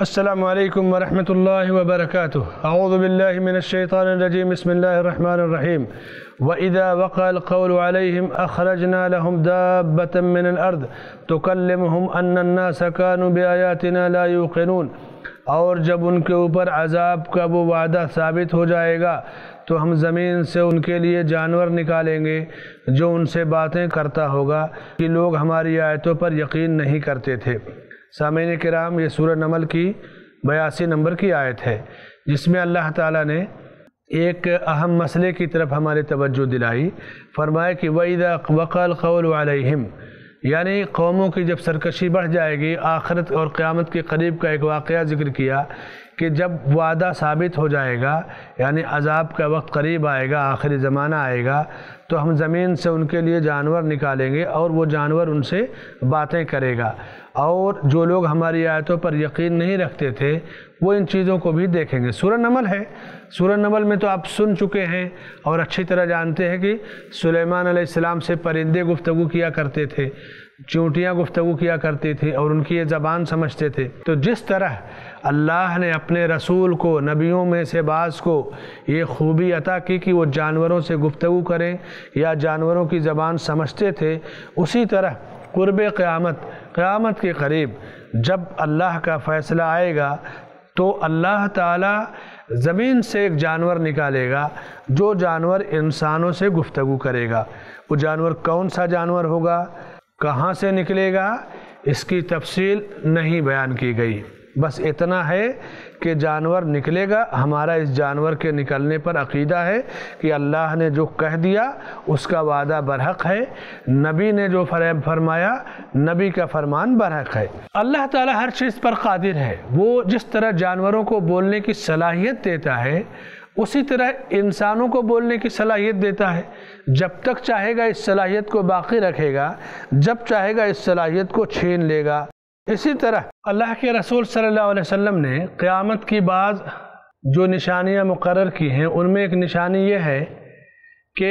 السلام علیکم ورحمۃ اللہ وبرکاتہ۔ اعوذ باللہ من الشیطان الرجیم، بسم اللہ الرحمن الرحیم۔ وَإِذَا وَقَعَ الْقَوْلُ عَلَيْهِمْ أَخْرَجْنَا لَهُمْ دَابَّةً مِّنَ الْأَرْضِ تُكَلِّمُهُمْ أَنَّ النَّاسَ كَانُوا بِآيَاتِنَا لَا يُوقِنُونَ۔ اور جب ان کے اوپر عذاب کا وہ وعدہ ثابت ہو جائے گا تو ہم زمین سے ان کے لیے جانور نکالیں گے جو ان سے باتیں کرتا ہوگا کہ لوگ ہماری آیتوں پر یقین نہیں کرتے تھے۔ سامعین کرام، یہ سورہ نمل کی 82 نمبر کی آیت ہے، جس میں اللہ تعالیٰ نے ایک اہم مسئلے کی طرف ہماری توجہ دلائی۔ فرمایا کہ وَإِذَا وَقَعَ الْقَوْلُ عَلَيْهِمْ، یعنی قوموں کی جب سرکشی بڑھ جائے گی، آخرت اور قیامت کے قریب کا ایک واقعہ ذکر کیا کہ جب وعدہ ثابت ہو جائے گا، یعنی عذاب کا وقت قریب آئے گا، آخری زمانہ آئے گا، تو ہم زمین سے ان کے لیے جانور نکالیں گے اور وہ جانور ان سے باتیں کرے گا، اور جو لوگ ہماری آیتوں پر یقین نہیں رکھتے تھے وہ ان چیزوں کو بھی دیکھیں گے۔ سورہ نمل ہے، سورہ نمل میں تو آپ سن چکے ہیں اور اچھی طرح جانتے ہیں کہ سلیمان علیہ السلام سے پرندے گفتگو کیا کرتے تھے، چونٹیاں گفتگو کیا کرتی تھیں اور ان کی یہ زبان سمجھتے تھے۔ تو جس طرح اللہ نے اپنے رسول کو، نبیوں میں سے بعض کو یہ خوبی عطا کی کہ وہ جانوروں سے گفتگو کریں یا جانوروں کی زبان سمجھتے تھے، اسی طرح قرب قیامت کے قریب جب اللہ کا فیصلہ آئے گا تو اللہ تعالیٰ زمین سے ایک جانور نکالے گا جو جانور انسانوں سے گفتگو کرے گا۔ وہ جانور کون سا جانور ہوگا، کہاں سے نکلے گا، اس کی تفصیل نہیں بیان کی گئی، بس اتنا ہے کہ جانور نکلے گا۔ ہمارا اس جانور کے نکلنے پر عقیدہ ہے کہ اللہ نے جو کہہ دیا اس کا وعدہ برحق ہے، نبی نے جو فرمایا نبی کا فرمان برحق ہے۔ اللہ تعالیٰ ہر چیز پر قادر ہے۔ وہ جس طرح جانوروں کو بولنے کی صلاحیت دیتا ہے اسی طرح انسانوں کو بولنے کی صلاحیت دیتا ہے۔ جب تک چاہے گا اس صلاحیت کو باقی رکھے گا، جب چاہے گا اس صلاحیت کو چھین لے گا۔ اسی طرح اللہ کے رسول صلی اللہ علیہ وسلم نے قیامت کی بعض جو نشانیاں مقرر کی ہیں ان میں ایک نشانی یہ ہے کہ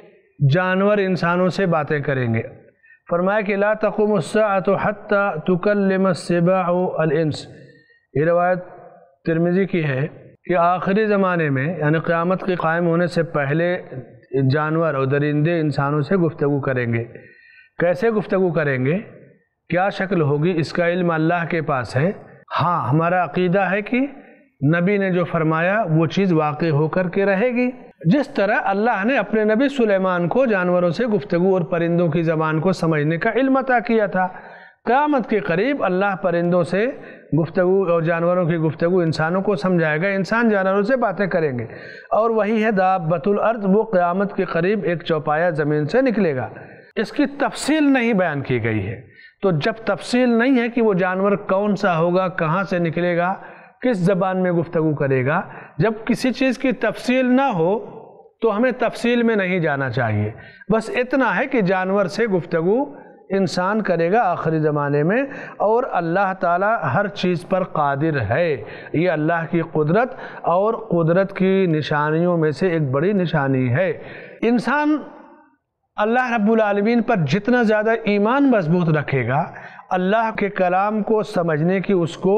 جانور انسانوں سے باتیں کریں گے۔ فرمایا کہ لا تقوم الساعة حتى تكلم السباع الانس، یہ روایت ترمذی کی ہے کہ آخری زمانے میں یعنی قیامت کے قائم ہونے سے پہلے جانور اور درندے انسانوں سے گفتگو کریں گے۔ کیسے گفتگو کریں گے، کیا شکل ہوگی، اس کا علم اللہ کے پاس ہے۔ ہاں، ہمارا عقیدہ ہے کہ نبی نے جو فرمایا وہ چیز واقع ہو کر کے رہے گی۔ جس طرح اللہ نے اپنے نبی سلیمان کو جانوروں سے گفتگو اور پرندوں کی زبان کو سمجھنے کا علم عطا کیا تھا، قیامت کے قریب اللہ پرندوں سے گفتگو اور جانوروں کی گفتگو انسانوں کو سمجھائے گا، انسان جانوروں سے باتیں کریں گے، اور وہی ہے دابۃ الارض، وہ قیامت کے قریب ایک چوپایا زمین سے نکلے گا۔ اس کی تفصیل نہیں بیان کی گئی ہے، تو جب تفصیل نہیں ہے کہ وہ جانور کون سا ہوگا، کہاں سے نکلے گا، کس زبان میں گفتگو کرے گا، جب کسی چیز کی تفصیل نہ ہو تو ہمیں تفصیل میں نہیں جانا چاہیے۔ بس اتنا ہے کہ جانور سے گفتگو انسان کرے گا آخری زمانے میں، اور اللہ تعالیٰ ہر چیز پر قادر ہے۔ یہ اللہ کی قدرت اور قدرت کی نشانیوں میں سے ایک بڑی نشانی ہے۔ انسان اللہ رب العالمین پر جتنا زیادہ ایمان مضبوط رکھے گا، اللہ کے کلام کو سمجھنے کی اس کو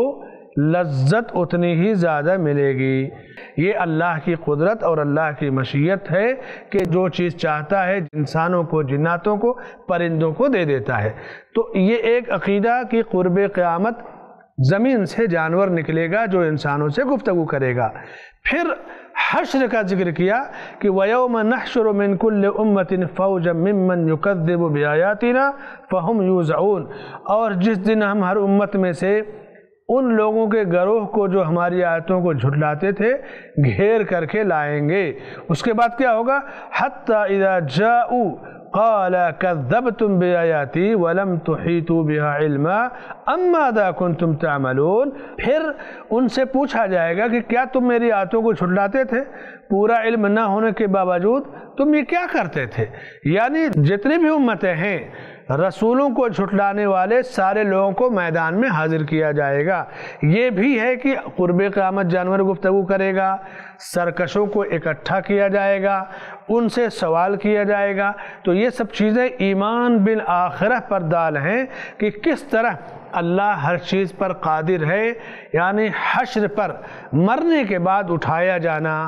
لذت اتنی ہی زیادہ ملے گی۔ یہ اللہ کی قدرت اور اللہ کی مشیت ہے کہ جو چیز چاہتا ہے انسانوں کو، جناتوں کو، پرندوں کو دے دیتا ہے۔ تو یہ ایک عقیدہ کہ قرب قیامت زمین سے جانور نکلے گا جو انسانوں سے گفتگو کرے گا۔ پھر حشر کا ذکر کیا کہ وَيَوْمَ نَحْشُرُ مِن كُلِّ أُمَّةٍ فَوْجًا مِّمَّن يُكَذِّبُ بِآيَاتِنَا فَهُمْ يُوزَعُونَ، اور جس دن ہم ہر امت میں سے ان لوگوں کے گروہ کو جو ہماری آیتوں کو جھٹلاتے تھے گھیر کر کے لائیں گے۔ اس کے بعد کیا ہوگا، حَتَّى إِذَا جَاءُوا قَالَ كَذَّبْتُمْ بِآيَاتِي وَلَمْ تُحِيطُوا بِهَا عِلْمًا أَمْ مَاذَا كُنْتُمْ تَعْمَلُونَ، پھر ان سے پوچھا جائے گا کہ کیا تم میری آیتوں کو جھٹلاتے تھے، پورا علم نہ ہونے کے باوجود تم یہ کیا کرتے تھے۔ یعنی جتنی بھی امتیں ہیں رسولوں کو جھٹلانے والے سارے لوگوں کو میدان میں حاضر کیا جائے گا۔ یہ بھی ہے کہ قرب قیامت جانور گفتگو کرے گا، سرکشوں کو اکٹھا کیا جائے گا، ان سے سوال کیا جائے گا۔ تو یہ سب چیزیں ایمان بالآخرہ پر دال ہیں کہ کس طرح اللہ ہر چیز پر قادر ہے، یعنی حشر پر مرنے کے بعد اٹھایا جانا،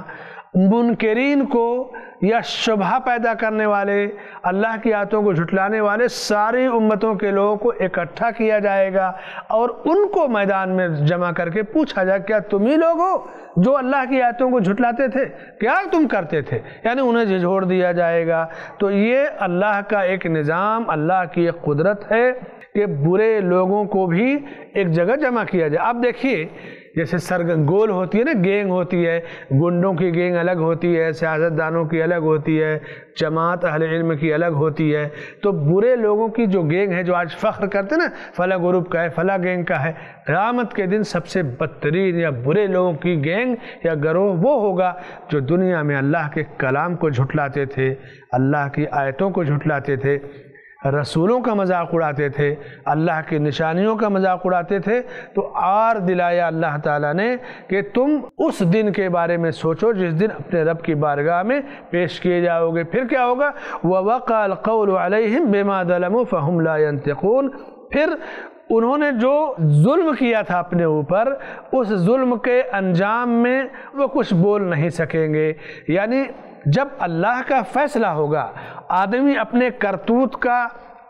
منکرین کو یا شبہ پیدا کرنے والے، اللہ کی آیتوں کو جھٹلانے والے ساری امتوں کے لوگوں کو اکٹھا کیا جائے گا اور ان کو میدان میں جمع کر کے پوچھا جائے کیا تم ہی لوگ ہو جو اللہ کی آیتوں کو جھٹلاتے تھے؟ کیا تم کرتے تھے؟ یعنی انہیں جھنجھوڑ دیا جائے گا۔ تو یہ اللہ کا ایک نظام، اللہ کی ایک قدرت ہے کہ برے لوگوں کو بھی ایک جگہ جمع کیا جائے۔ اب دیکھیے جیسے گول ہوتی ہے نا، گینگ ہوتی ہے، گنڈوں کی گینگ الگ ہوتی ہے، سیاستدانوں کی الگ ہوتی ہے، جماعت اہل علم کی الگ ہوتی ہے، تو برے لوگوں کی جو گینگ ہے، جو آج فخر کرتے نا فلاں گروپ کا ہے، فلاں گینگ کا ہے، قیامت کے دن سب سے بدترین یا برے لوگوں کی گینگ یا گروہ وہ ہوگا جو دنیا میں اللہ کے کلام کو جھٹلاتے تھے، اللہ کی آیتوں کو جھٹلاتے تھے، رسولوں کا مذاق اڑاتے تھے، اللہ کی نشانیوں کا مذاق اڑاتے تھے۔ تو آر دلایا اللہ تعالیٰ نے کہ تم اس دن کے بارے میں سوچو جس دن اپنے رب کی بارگاہ میں پیش کیے جاؤ گے۔ پھر کیا ہوگا؟ وَوَقَعَ الْقَوْلُ عَلَيْهِمْ بِمَا ظَلَمُوا فَهُمْ لَا يَنْطِقُونَ۔ پھر انہوں نے جو ظلم کیا تھا اپنے اوپر، اس ظلم کے انجام میں وہ کچھ بول نہیں سکیں گے۔ یعنی جب اللہ کا فیصلہ ہوگا، آدمی اپنے کرتوت کا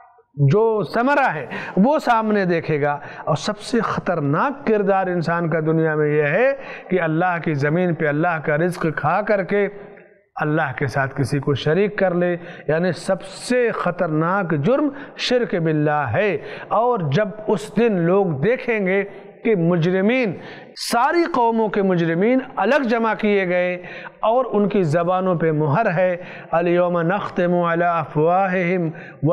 جو ثمرہ ہے وہ سامنے دیکھے گا، اور سب سے خطرناک کردار انسان کا دنیا میں یہ ہے کہ اللہ کی زمین پہ اللہ کا رزق کھا کر کے اللہ کے ساتھ کسی کو شریک کر لے، یعنی سب سے خطرناک جرم شرک باللہ ہے۔ اور جب اس دن لوگ دیکھیں گے کہ مجرمین، ساری قوموں کے مجرمین الگ جمع کیے گئے اور ان کی زبانوں پہ مہر ہے، اليوم نختم علی افواہہم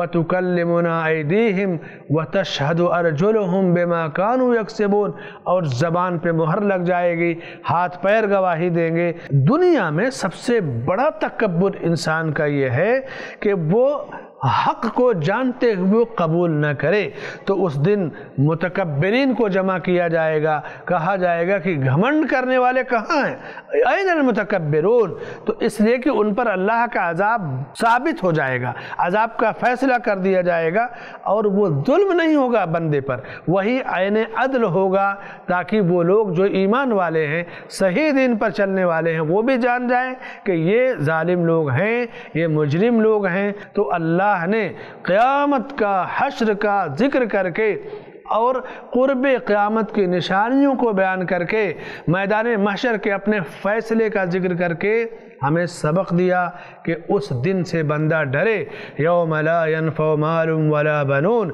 وتکلمنا ایدیہم وتشہد ارجلہم بما کانوا یکسبون، اور زبان پہ مہر لگ جائے گی، ہاتھ پیر گواہی دیں گے۔ دنیا میں سب سے بڑا تکبر انسان کا یہ ہے کہ وہ حق کو جانتے ہوئے قبول نہ کرے۔ تو اس دن متکبرین کو جمع کیا جائے گا، کہا جائے گا کہ گھمنڈ کرنے والے کہاں ہیں؟ این المتکبرون۔ تو اس لیے کہ ان پر اللہ کا عذاب ثابت ہو جائے گا، عذاب کا فیصلہ کر دیا جائے گا، اور وہ ظلم نہیں ہوگا بندے پر، وہی عین عدل ہوگا، تاکہ وہ لوگ جو ایمان والے ہیں، صحیح دین پر چلنے والے ہیں، وہ بھی جان جائیں کہ یہ ظالم لوگ ہیں، یہ مجرم لوگ ہیں۔ تو اللہ نے قیامت کا، حشر کا ذکر کر کے اور قرب قیامت کی نشانیوں کو بیان کر کے، میدان محشر کے اپنے فیصلے کا ذکر کر کے ہمیں سبق دیا کہ اس دن سے بندہ ڈرے۔ یوم لا ينفع مال ولا بنون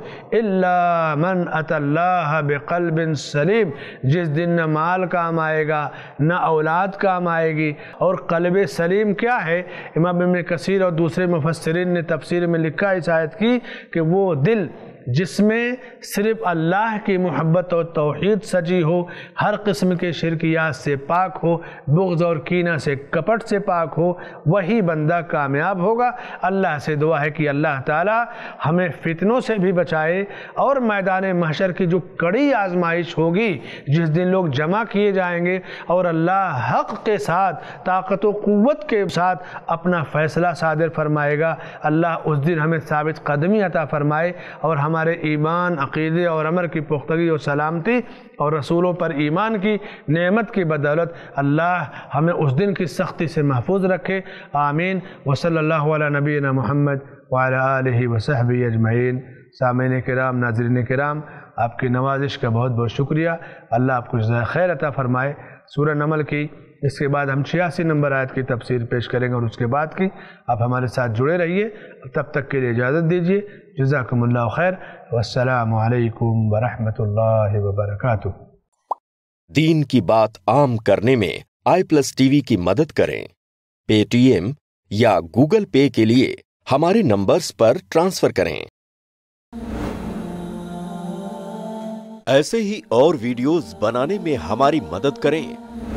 الا من اتى اللہ بقلب سلیم، جس دن نہ مال کام آئے گا نہ اولاد کام آئے گی۔ اور قلب سلیم کیا ہے؟ امام ابن کثیر اور دوسرے مفسرین نے تفسیر میں لکھا اس آیت کی کہ وہ دل جس میں صرف اللہ کی محبت اور توحید سجی ہو، ہر قسم کے شرکیات سے پاک ہو، بغض اور کینہ سے، کپٹ سے پاک ہو، وہی بندہ کامیاب ہوگا۔ اللہ سے دعا ہے کہ اللہ تعالی ہمیں فتنوں سے بھی بچائے، اور میدان محشر کی جو کڑی آزمائش ہوگی، جس دن لوگ جمع کیے جائیں گے اور اللہ حق کے ساتھ، طاقت و قوت کے ساتھ اپنا فیصلہ صادر فرمائے گا، اللہ اس دن ہمیں ثابت قدمی عطا فرمائے، اور ہمارے ایمان، عقیدے اور عمل کی پختگی اور سلامتی، اور رسولوں پر ایمان کی نعمت کی بدولت اللہ ہمیں اس دن کی سختی سے محفوظ رکھے۔ آمین۔ وصلی اللہ علی نبینا محمد وعلی آلہ وصحبہ اجمعین۔ سامعین کرام، ناظرین کرام، آپ کی نوازش کا بہت بہت شکریہ۔ اللہ آپ کو جزائے خیر عطا فرمائے۔ سورہ نمل کی اس کے بعد ہم 86 نمبر آیت کی تفسیر پیش کریں گے، اور اس کے بعد کی آپ ہمارے ساتھ جڑے رہیے۔ تب تک کے لیے اجازت دیجیے۔ جزاکم اللہ خیر، والسلام علیکم ورحمۃ اللہ وبرکاتہ۔ دین کی بات عام کرنے میں iPlusTV کی مدد کریں۔ پے ٹی ایم یا گوگل پے کے لیے ہمارے نمبرز پر ٹرانسفر کریں۔ ایسے ہی اور ویڈیوز بنانے میں ہماری مدد کریں۔